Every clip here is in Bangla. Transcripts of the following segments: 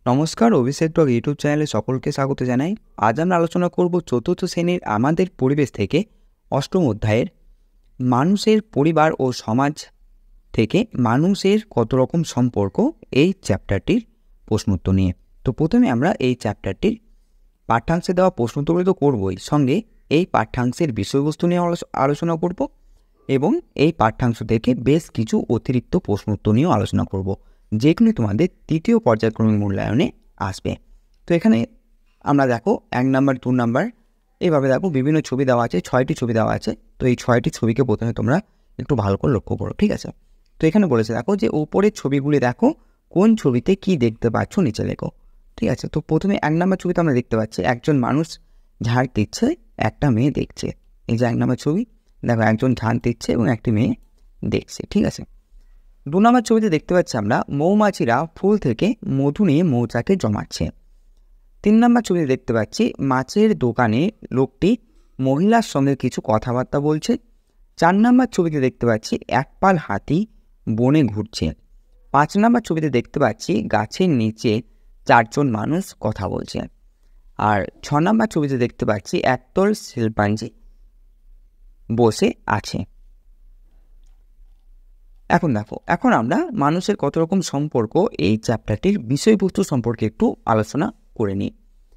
নমস্কার, অভিষেক ব্লগ ইউটিউব চ্যানেলে সকলকে স্বাগত জানাই। আজ আমরা আলোচনা করব চতুর্থ শ্রেণীর আমাদের পরিবেশ থেকে অষ্টম অধ্যায়ের মানুষের পরিবার ও সমাজ থেকে মানুষের কত রকম সম্পর্ক এই চ্যাপ্টারটির প্রশ্নোত্তর নিয়ে। তো প্রথমে আমরা এই চ্যাপ্টারটির পাঠ্যাংশে দেওয়া প্রশ্নোত্তরগুলি তো করবই, সঙ্গে এই পাঠ্যাংশের বিষয়বস্তু নিয়ে আলোচনা করব এবং এই পাঠ্যাংশ থেকে বেশ কিছু অতিরিক্ত প্রশ্নোত্তর নিয়েও আলোচনা করব, যেগুলি তোমাদের তৃতীয় পর্যায়ক্রমিক মূল্যায়নে আসবে। তো এখানে আমরা দেখো 1 নাম্বার 2 নাম্বার এইভাবে দেখো বিভিন্ন ছবি দেওয়া আছে, 6টি ছবি দেওয়া আছে। তো এই 6টি ছবিকে প্রথমে তোমরা একটু ভালো করে লক্ষ্য করো, ঠিক আছে? তো এখানে বলেছে দেখো যে উপরের ছবিগুলি দেখো, কোন ছবিতে কি দেখতে পাচ্ছ নিচে লেখো, ঠিক আছে? তো প্রথমে 1 নাম্বার ছবিতে আমরা দেখতে পাচ্ছি একজন মানুষ ঝাড় দিচ্ছে, একটা মেয়ে দেখছে। এই যে 1 নাম্বার ছবি, দেখো একজন ঝাড় দিচ্ছে এবং একটি মেয়ে দেখছে, ঠিক আছে? 2 নম্বর ছবিতে দেখতে পাচ্ছি আমরা মৌমাছিরা ফুল থেকে মধু নিয়ে মৌচাকে জমাচ্ছে। 3 নম্বর ছবিতে দেখতে পাচ্ছি মাছের দোকানে লোকটি মহিলার সঙ্গে কিছু কথাবার্তা বলছে। 4 নম্বর ছবিতে দেখতে পাচ্ছি একপাল হাতি বনে ঘুরছে। 5 নম্বর ছবিতে দেখতে পাচ্ছি গাছের নিচে 4 জন মানুষ কথা বলছে। আর 6 নম্বর ছবিতে দেখতে পাচ্ছি একদল শিল্পাঞ্জি বসে আছে। এখন দেখো, এখন আমরা মানুষের কত রকম সম্পর্ক এই চ্যাপ্টারটির বিষয়বস্তু সম্পর্কে একটু আলোচনা করে নিই।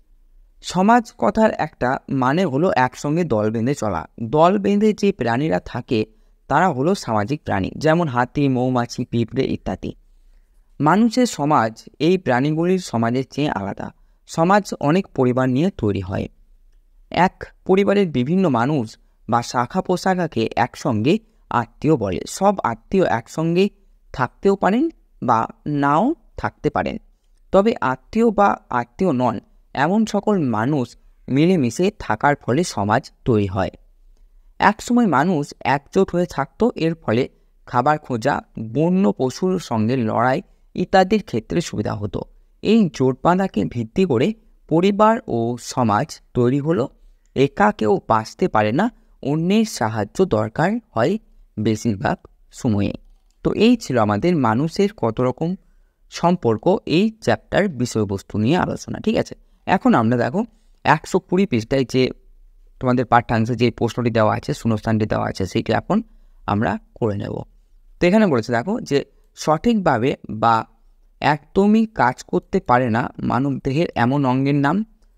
সমাজ কথার একটা মানে হলো একসঙ্গে দল বেঁধে চলা। দল বেঁধে যে প্রাণীরা থাকে তারা হলো সামাজিক প্রাণী, যেমন হাতি, মৌমাছি, পিঁপড়ে ইত্যাদি। মানুষের সমাজ এই প্রাণীগুলির সমাজের চেয়ে আলাদা। সমাজ অনেক পরিবার নিয়ে তৈরি হয়। এক পরিবারের বিভিন্ন মানুষ বা শাখা প্রশাখাকে একসঙ্গে আত্মীয় বলে। সব আত্মীয় একসঙ্গে থাকতেও পারেন বা নাও থাকতে পারেন, তবে আত্মীয় বা আত্মীয় নন এমন সকল মানুষ মিলেমিশে থাকার ফলে সমাজ তৈরি হয়। একসময় মানুষ একজোট হয়ে থাকতো, এর ফলে খাবার খোঁজা, বন্য পশুর সঙ্গে লড়াই ইত্যাদির ক্ষেত্রে সুবিধা হতো। এই জোট বাঁধাকে ভিত্তি করে পরিবার ও সমাজ তৈরি হলো। একা কেউ বাঁচতে পারে না, অন্যের সাহায্য দরকার হয় বেশিরভাগ সময়ে। তো এই ছিল আমাদের মানুষের কত রকম সম্পর্ক এই চ্যাপ্টার বিষয়বস্তু নিয়ে আলোচনা, ঠিক আছে? এখন আমরা দেখো 120 পৃষ্ঠায় যে তোমাদের পাঠ্যাংশে যে প্রশ্নটি দেওয়া আছে, শূন্যস্থানটি দেওয়া আছে, সেটি এখন আমরা করে নেব। তো এখানে বলেছে দেখো যে সঠিকভাবে বা একদমই কাজ করতে পারে না মানব দেহের এমন অঙ্গের নাম।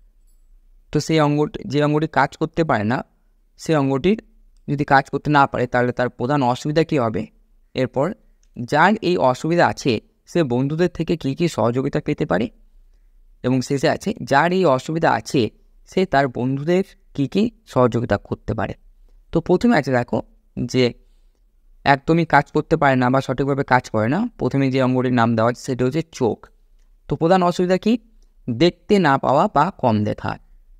তো সেই অঙ্গটি, যে অঙ্গটি কাজ করতে পারে না, সেই অঙ্গটির যদি কাজ করতে না পারে তাহলে তার প্রধান অসুবিধা কী হবে? এরপর যার এই অসুবিধা আছে সে বন্ধুদের থেকে কী কী সহযোগিতা পেতে পারে, এবং শেষে আছে যার এই অসুবিধা আছে সে তার বন্ধুদের কী কী সহযোগিতা করতে পারে। তো প্রথমে আছে দেখো যে একদমই কাজ করতে পারে না বা সঠিকভাবে কাজ করে না, প্রথমে যে অঙ্গটির নাম দেওয়া আছে সেটা হচ্ছে চোখ। তো প্রধান অসুবিধা কি? দেখতে না পাওয়া বা কম দেখা।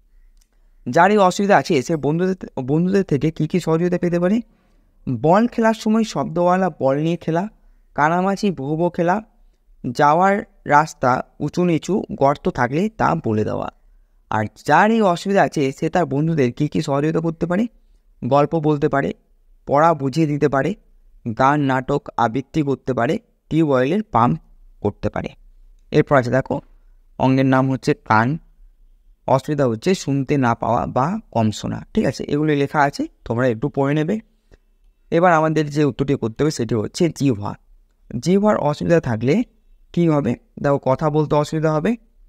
যার এই অসুবিধা আছে সে বন্ধুদের থেকে কী কী সহযোগিতা পেতে পারে? বল খেলার সময় শব্দওয়ালা বল নিয়ে খেলা, কানামাছি বহু খেলা, যাওয়ার রাস্তা উঁচু নিচু গর্ত থাকলে তা বলে দেওয়া। আর যার এই অসুবিধা আছে সে তার বন্ধুদের কী কী সহযোগিতা করতে পারে? গল্প বলতে পারে, পড়া বুঝিয়ে দিতে পারে, গান নাটক আবৃত্তি করতে পারে, টিউবওয়েলের পাম্প করতে পারে। এরপর আছে দেখো অঙ্গের নাম হচ্ছে কান। অসুবিধা হচ্ছে শুনতে না পাওয়া বা কম শোনা, ঠিক আছে? এগুলি লেখা আছে, তোমরা একটু পড়ে নেবে। এবার আমাদের যে উত্তরটি করতে হবে সেটি হচ্ছে জিহ্বা। জিহ্বার অসুবিধা থাকলে কী হবে? দেখো কথা বলতে অসুবিধা হবে,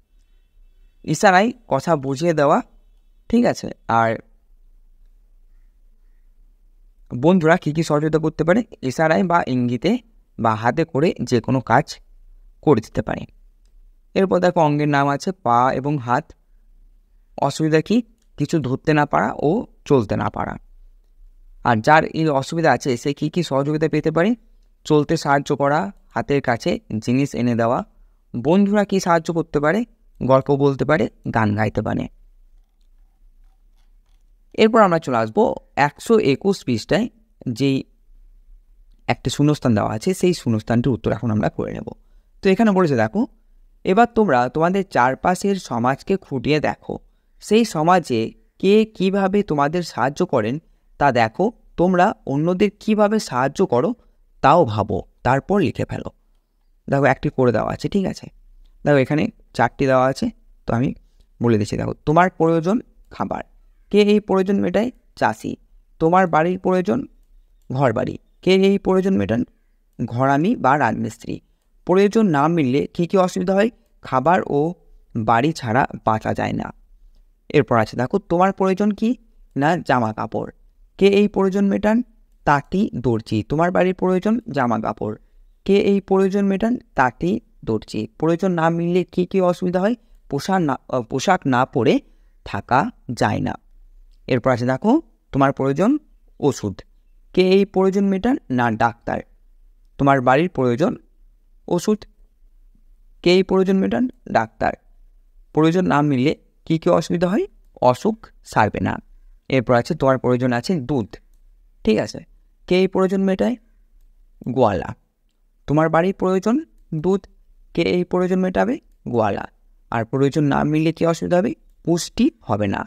ইশারায় কথা বুঝিয়ে দেওয়া, ঠিক আছে? আর বন্ধুরা কী কী সহযোগিতা করতে পারে? ইশারায় বা ইঙ্গিতে বা হাতে করে যে কোনো কাজ করে দিতে পারে। এরপর দেখো অঙ্গের নাম আছে পা এবং হাত। অসুবিধা কি? কিছু ধরতে না পারা ও চলতে না পারা। আর যার এই অসুবিধা আছে সে কী কী সহযোগিতা পেতে পারে? চলতে সাহায্য করা, হাতের কাছে জিনিস এনে দেওয়া। বন্ধুরা কি সাহায্য করতে পারে? গল্প বলতে পারে, গান গাইতে পারে। এরপর আমরা চলে আসবো 121 পৃষ্ঠায় যেই একটা শূন্যস্থান দেওয়া আছে, সেই শূন্যস্থানটির উত্তর এখন আমরা করে নেব। তো এখানে বলেছে দেখো, এবার তোমরা তোমাদের চারপাশের সমাজকে খুঁটিয়ে দেখো, সেই সমাজে কে কিভাবে তোমাদের সাহায্য করেন তা দেখো, তোমরা অন্যদের কিভাবে সাহায্য করো তাও ভাবো, তারপর লিখে ফেলো। দেখো একটি করে দেওয়া আছে, ঠিক আছে? দেখো এখানে 4টি দেওয়া আছে, তো আমি বলে দিচ্ছি। দেখো, তোমার প্রয়োজন খাবার, কে এই প্রয়োজন মেটায়? চাষি। তোমার বাড়ির প্রয়োজন ঘর বাড়ি, কে এই প্রয়োজন মেটান? ঘরামি বা রাজমিস্ত্রি। প্রয়োজন না মিললে কী কী অসুবিধা হয়? খাবার ও বাড়ি ছাড়া বাঁচা যায় না। এরপর আছে দেখো, তোমার প্রয়োজন কি? না জামা কাপড়, কে এই প্রয়োজন মেটান? তাঁতি দর্জি। তোমার বাড়ির প্রয়োজন জামা কাপড়, কে এই প্রয়োজন মেটান? তাঁতি দর্জি। প্রয়োজন না মিললে কী কী অসুবিধা হয়? পোশাক না পরে থাকা যায় না। এরপর আছে দেখো, তোমার প্রয়োজন ওষুধ, কে এই প্রয়োজন মেটান? না ডাক্তার। তোমার বাড়ির প্রয়োজন ওষুধ, কে এই প্রয়োজন মেটান? ডাক্তার। প্রয়োজন না মিললে কী কী অসুবিধা হয়? অসুখ সারবে না। এরপর আছে তোমার প্রয়োজন আছে দুধ, ঠিক আছে, কে এই প্রয়োজন মেটায়? গোয়ালা। তোমার বাড়ির প্রয়োজন দুধ, কে এই প্রয়োজন মেটাবে? গোয়ালা। আর প্রয়োজন না মিললে কী অসুবিধা হবে? পুষ্টি হবে না।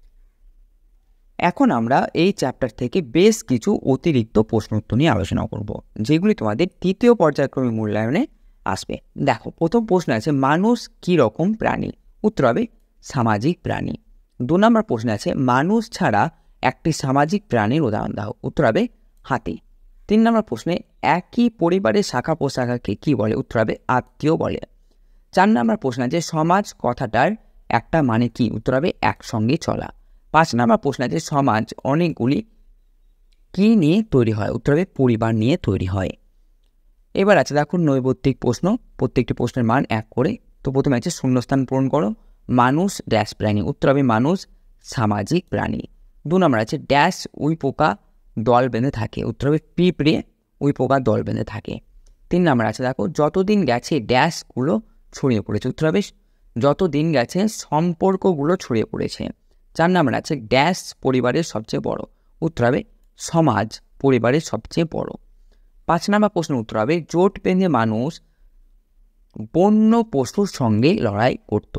এখন আমরা এই চ্যাপ্টার থেকে বেশ কিছু অতিরিক্ত প্রশ্ন উত্তর নিয়ে আলোচনা করব, যেগুলি তোমাদের তৃতীয় পর্যায়ক্রমিক মূল্যায়নে আসবে। দেখো, প্রথম প্রশ্ন আছে, মানুষ কী রকম প্রাণী? উত্তর হবে সামাজিক প্রাণী। 2 নম্বর প্রশ্ন আছে, মানুষ ছাড়া একটি সামাজিক প্রাণীর উদাহরণ দাও। উত্তর হবে হাতি। 3 নম্বর প্রশ্নে, একই পরিবারের শাখা প্রশাখাকে কী বলে? উত্তর হবে আত্মীয় বলে। 4 নম্বর প্রশ্ন আছে, সমাজ কথাটার একটা মানে কি? উত্তর হবে একসঙ্গে চলা। 5 নম্বর প্রশ্ন আছে, সমাজ অনেকগুলি কি নিয়ে তৈরি হয়? উত্তর হবে পরিবার নিয়ে তৈরি হয়। এবার আছে দেখুন নৈর্ব্যক্তিক প্রশ্ন, প্রত্যেকটি প্রশ্নের মান 1 করে। তো প্রথমে আছে শূন্যস্থান পূরণ করো। মানুষ ড্যাশ প্রাণী? উত্তর হবে মানুষ সামাজিক প্রাণী। 2 নম্বর আছে, ড্যাশ উই পোকা দল বেঁধে থাকে? উত্তর হবে পিঁপড়ে উই পোকা দল বেঁধে থাকে। 3 নম্বর আছে দেখো, যতদিন গেছে ড্যাশগুলো ছড়িয়ে পড়েছে? উত্তর হবে যতদিন গেছে সম্পর্কগুলো ছড়িয়ে পড়েছে। 4 নম্বর আছে, ড্যাশ পরিবারের সবচেয়ে বড়? উত্তর হবে সমাজ পরিবারের সবচেয়ে বড়। 5 নম্বর প্রশ্নের উত্তর হবে জোট বেঁধে মানুষ বন্য পশুর সঙ্গে লড়াই করত।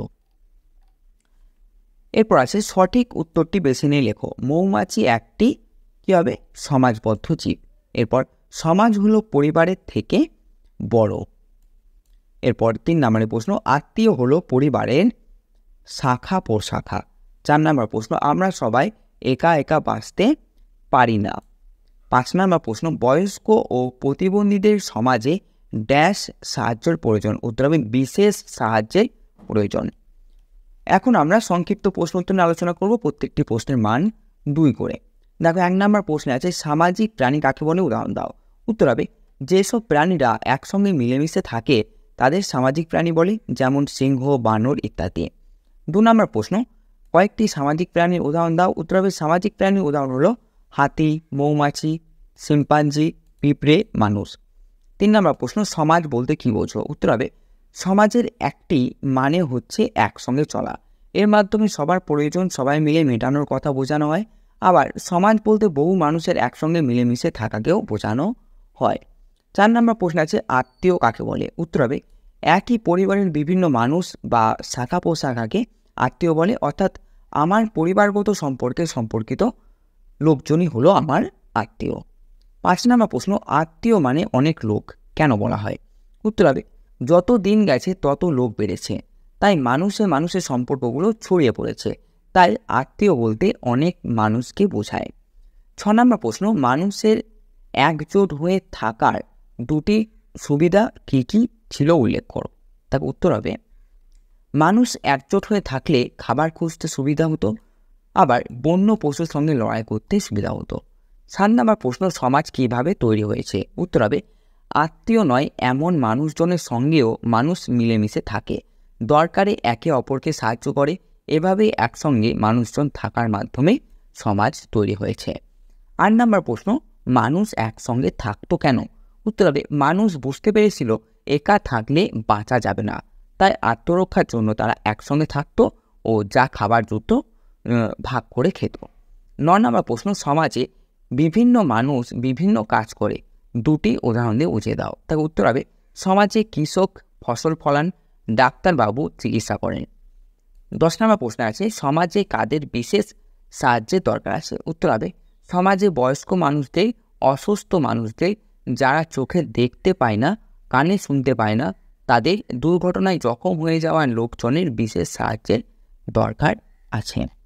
এরপর আছে সঠিক উত্তরটি বেছে নিয়ে লেখো। মৌমাছি একটি কী হবে? সমাজবদ্ধ জীব। এরপর সমাজ হলো পরিবারের থেকে বড়। এরপর 3 নম্বরের প্রশ্ন, আত্মীয় হলো পরিবারের শাখা প্রশাখা। 4 নম্বর প্রশ্ন, আমরা সবাই একা একা বাঁচতে পারি না। 5 নম্বর প্রশ্ন, বয়স্ক ও প্রতিবন্ধীদের সমাজে ড্যাশ সাহায্যের প্রয়োজন? উত্তর হবে বিশেষ সাহায্যের প্রয়োজন। এখন আমরা সংক্ষিপ্ত প্রশ্ন উত্তর নিয়ে আলোচনা করব, প্রত্যেকটি প্রশ্নের মান 2 করে। দেখো, 1 নম্বর প্রশ্নে আছে, সামাজিক প্রাণী কাকে বলে? উদাহরণ দাও। উত্তর হবে যেসব প্রাণীরা একসঙ্গে মিলেমিশে থাকে তাদের সামাজিক প্রাণী বলে, যেমন সিংহ, বানর ইত্যাদি। 2 নম্বর প্রশ্ন, কয়েকটি সামাজিক প্রাণীর উদাহরণ দাও। উত্তর হবে সামাজিক প্রাণীর উদাহরণ হলো হাতি, মৌমাছি, শিম্পাঞ্জি, পিঁপড়ে, মানুষ। 3 নম্বর প্রশ্ন, সমাজ বলতে কী বোঝো? উত্তর হবে সমাজের একটি মানে হচ্ছে একসঙ্গে চলা, এর মাধ্যমে সবার প্রয়োজন সবাই মিলে মেটানোর কথা বোঝানো হয়। আবার সমাজ বলতে বহু মানুষের একসঙ্গে মিলেমিশে থাকাকেও বোঝানো হয়। 4 নম্বর প্রশ্ন আছে, আত্মীয় কাকে বলে? উত্তর হবে একই পরিবারের বিভিন্ন মানুষ বা শাখা প্রশাখাকে আত্মীয় বলে, অর্থাৎ আমার পরিবারগত সম্পর্কে সম্পর্কিত লোকজনই হলো আমার আত্মীয়। 5 নম্বর প্রশ্ন, আত্মীয় মানে অনেক লোক কেন বলা হয়? উত্তর হবে যত দিন গেছে তত লোক বেড়েছে, তাই মানুষের সম্পর্কগুলো ছড়িয়ে পড়েছে, তাই আত্মীয় বলতে অনেক মানুষকে বোঝায়। 6 নম্বর প্রশ্ন, মানুষের একজোট হয়ে থাকার 2টি সুবিধা কী কী ছিল উল্লেখ করো। তার উত্তর হবে মানুষ একজোট হয়ে থাকলে খাবার খুঁজতে সুবিধা হতো, আবার বন্য পশুর সঙ্গে লড়াই করতে সুবিধা হতো। 7 নম্বর প্রশ্ন, সমাজ কীভাবে তৈরি হয়েছে? উত্তর হবে আত্মীয় নয় এমন মানুষজনের সঙ্গেও মানুষ মিলেমিশে থাকে, দরকারে একে অপরকে সাহায্য করে, এভাবেই একসঙ্গে মানুষজন থাকার মাধ্যমে সমাজ তৈরি হয়েছে। 8 নম্বর প্রশ্ন, মানুষ একসঙ্গে থাকতো কেন? উত্তর হবে মানুষ বুঝতে পেরেছিল একা থাকলে বাঁচা যাবে না, তাই আত্মরক্ষার জন্য তারা একসঙ্গে থাকতো ও যা খাবার জুত ভাগ করে খেত। 9 নম্বর প্রশ্ন, সমাজে বিভিন্ন মানুষ বিভিন্ন কাজ করে, 2টি উদাহরণ দিয়ে বুঝিয়ে দাও। তার উত্তর হবে সমাজে কৃষক ফসল ফলান, ডাক্তারবাবু চিকিৎসা করেন। 10 নম্বর প্রশ্ন আছে, সমাজে কাদের বিশেষ সাহায্যের দরকার আছে? উত্তর হবে সমাজে বয়স্ক মানুষদের, অসুস্থ মানুষদের, যারা চোখে দেখতে পায় না, কানে শুনতে পায় না, তাদের দুর্ঘটনায় জখম হয়ে যাওয়া লোকজনের বিশেষ সাহায্যের দরকার আছে।